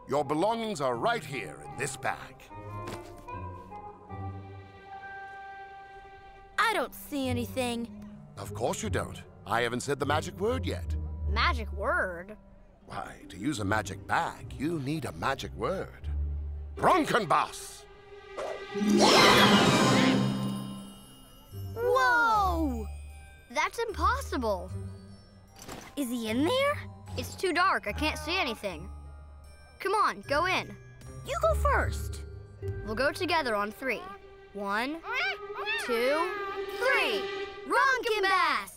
Your belongings are right here in this bag. I don't see anything. Of course you don't. I haven't said the magic word yet. Magic word? Why, to use a magic bag, you need a magic word. Bronkenbass! Whoa! That's impossible. Is he in there? It's too dark. I can't see anything. Come on, go in. You go first. We'll go together on 3. 1, 2, 3. Ronkenbass!